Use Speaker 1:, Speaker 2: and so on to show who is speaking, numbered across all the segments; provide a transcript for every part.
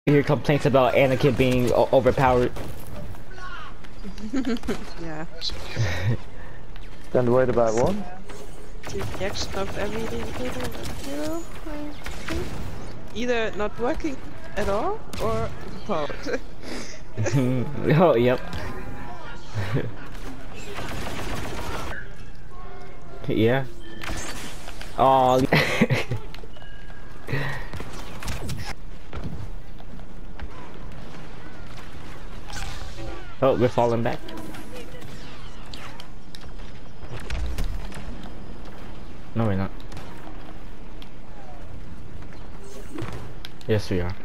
Speaker 1: hear complaints about Anakin being overpowered.
Speaker 2: Yeah.
Speaker 3: And wait about what?
Speaker 2: The reaction of every hero, I think. Either not working at all or overpowered.
Speaker 1: Oh, yep. Yeah. Oh. Oh, we're falling back. No, we're not. Yes, we are.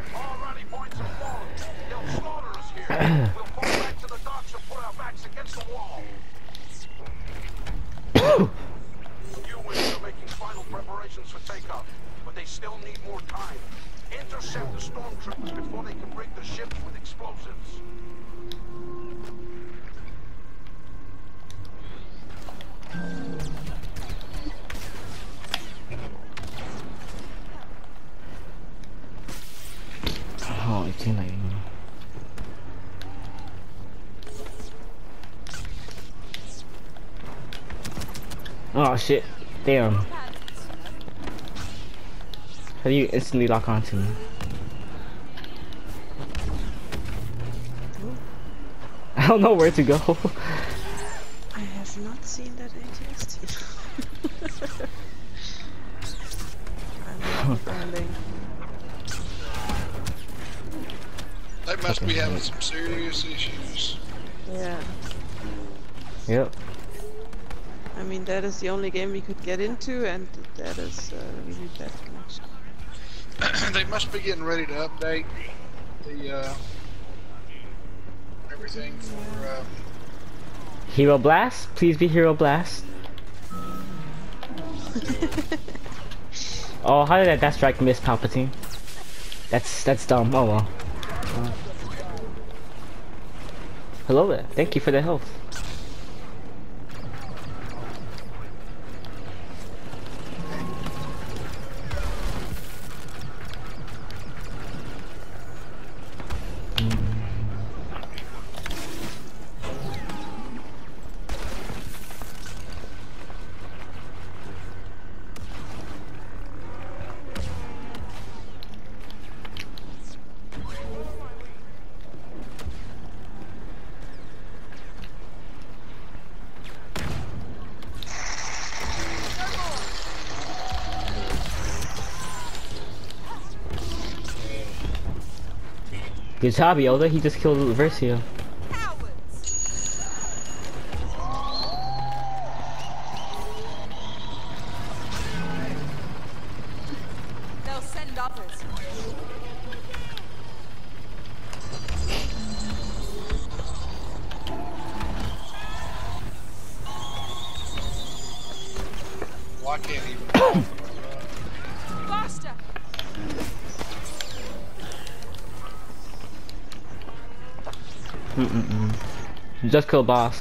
Speaker 4: Preparations for takeoff, but they still need more time. Intercept the stormtroopers before they can break the ships with explosives.
Speaker 1: Oh, it's in like. Oh shit! Damn. How do you instantly lock onto me? I don't know where to go.
Speaker 2: I have not seen that ATST. I'm finding.
Speaker 5: They must be having some serious issues.
Speaker 2: Yeah.
Speaker 1: Yep.
Speaker 2: I mean, that is the only game we could get into, and that is really bad connection.
Speaker 5: They must be getting ready to update the everything for
Speaker 1: Hero Blast? Please be Hero Blast. Oh, how did that strike miss Palpatine? That's dumb. Oh well. Hello there. Thank you for the health. Good job, Yoda. He just killed Versio.
Speaker 6: They'll send others.
Speaker 5: well, I can't even.
Speaker 6: Faster.
Speaker 1: Just kill Bosk.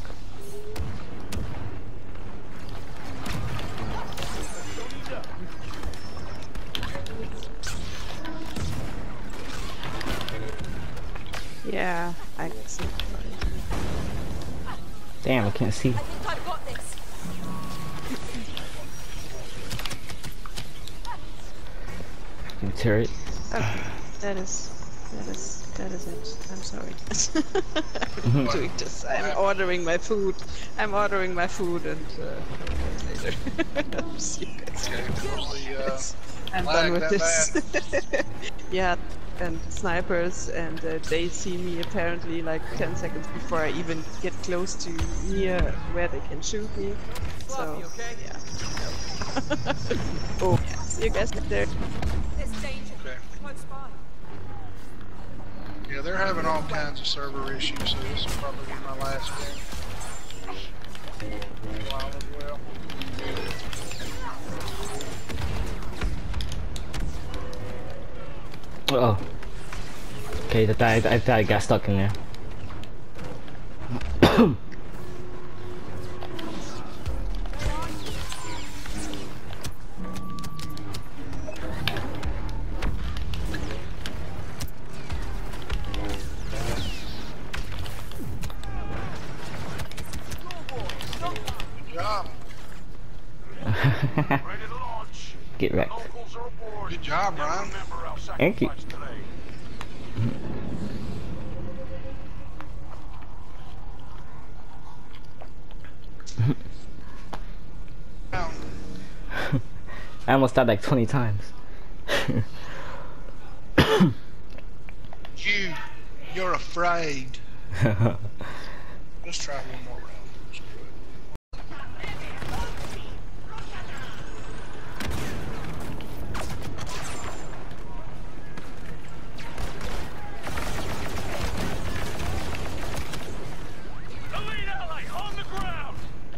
Speaker 2: Yeah, I can see.
Speaker 1: Damn, I can't see.
Speaker 6: I think I've got this.
Speaker 1: Turret.
Speaker 2: Okay, that is it. I'm sorry. I'm doing this. I'm ordering my food. I'm ordering my food and later. See you guys.
Speaker 5: Okay, was the,
Speaker 2: I'm
Speaker 5: lag
Speaker 2: done with
Speaker 5: that
Speaker 2: this. Yeah, and snipers, and they see me apparently like 10 seconds before I even get close to near where they can shoot me. So, yeah. Oh, yeah. See you guys there.
Speaker 6: There's danger.
Speaker 5: Okay.
Speaker 6: Close by.
Speaker 5: Yeah, they're having all kinds of server issues, so this will probably be my last game. While as well.
Speaker 1: Uh oh. Okay, I thought I got stuck in there.
Speaker 4: Ready to launch.
Speaker 1: Get wrecked.
Speaker 4: Locals are aboard.
Speaker 5: Good job,
Speaker 4: Never
Speaker 5: Brian.
Speaker 4: remember our
Speaker 1: Thank you.
Speaker 4: sacrifice today.
Speaker 5: Down.
Speaker 1: I almost died like 20 times.
Speaker 5: You're afraid. Let's try one more round. Screw it.
Speaker 4: Elite ally on the ground.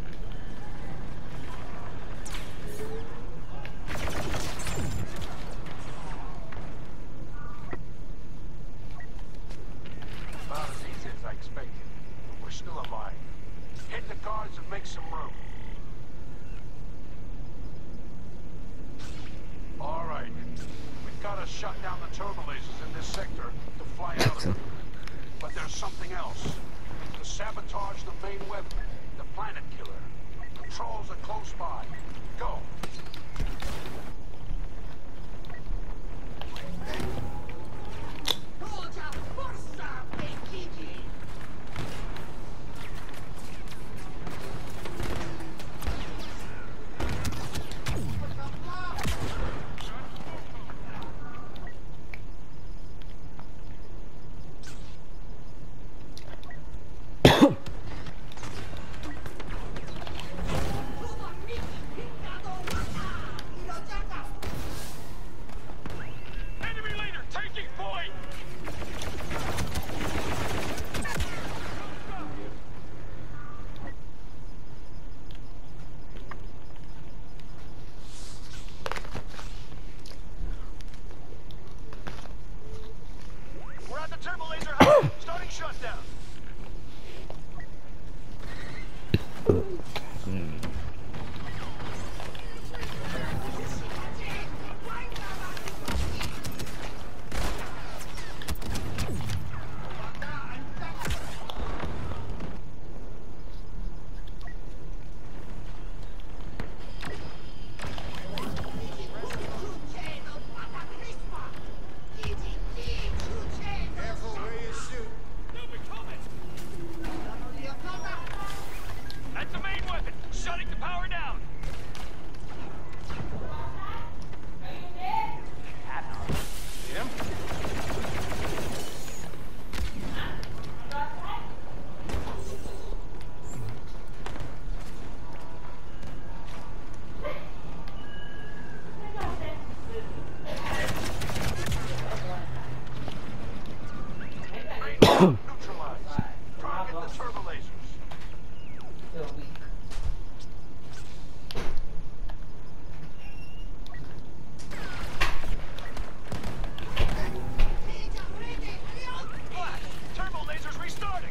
Speaker 4: About as easy as I expected. But we're still alive. Hit the guards and make some room. All right. We've got to shut down the turbo lasers in this sector to fly out of it. But there's something else. To sabotage the main weapon, the planet killer. Controls are close by. Go. Enemy leader taking point. We're at the turbo laser hub. Starting shutdown. That's the main weapon. Shutting the power down. Jim? Main weapon neutralized. Target the turbo lasers. Flash! Turbo lasers restarting!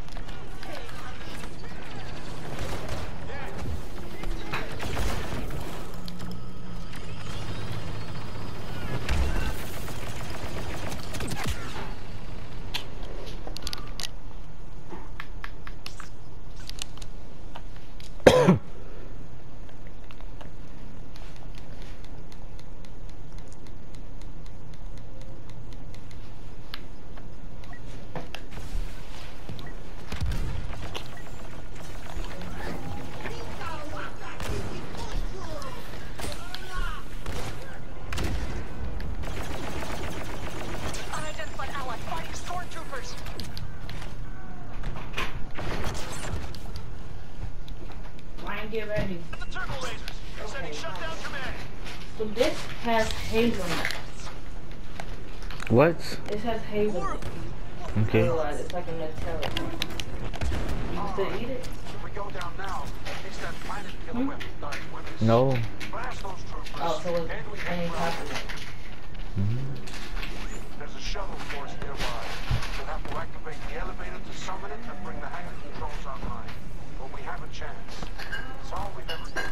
Speaker 4: Unidentified ally fighting stormtroopers!
Speaker 3: Ryan, get ready.
Speaker 4: The turbo lasers! Sending shutdown command!
Speaker 3: So this has hazelnut.
Speaker 1: What?
Speaker 3: This has hazelnut.
Speaker 1: Okay.
Speaker 3: Otherwise, it's like a Nutella. You can still eat it?
Speaker 4: If we go down now, it's that planet killer weapon dies with us.
Speaker 1: No.
Speaker 4: Blast those troopers.
Speaker 3: Oh, so it's
Speaker 4: and we can
Speaker 3: any
Speaker 4: run.
Speaker 3: possible.
Speaker 4: There's a shuttle force nearby. We'll have to activate the elevator to summon it and bring the hangar controls online. But we have a chance. It's all we've ever done.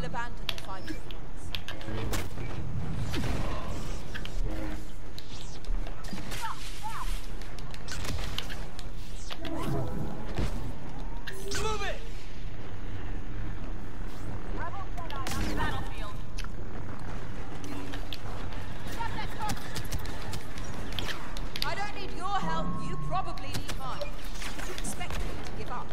Speaker 6: abandon the fight for once.
Speaker 7: Move it!
Speaker 6: Rebel Jedi on the battlefield. I don't need your help. You probably need mine. Did you expect me to give up?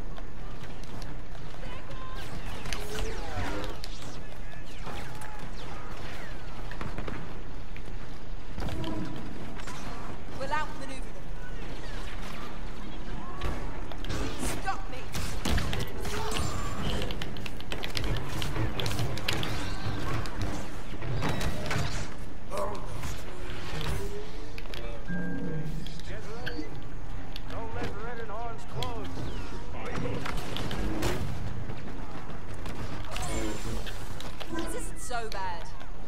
Speaker 6: We'll outmaneuver them. Stop me!
Speaker 7: Get ready. Don't let Red and Orange close.
Speaker 6: This isn't so bad.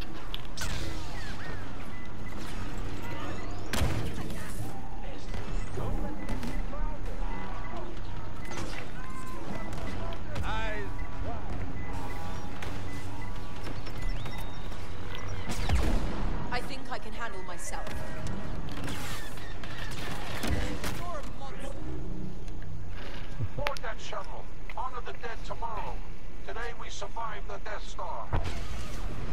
Speaker 7: Eyes wide.
Speaker 6: I think I can handle myself. You're a monster.
Speaker 4: Board that shuttle. Honor the dead tomorrow. Today we survived the Death Star.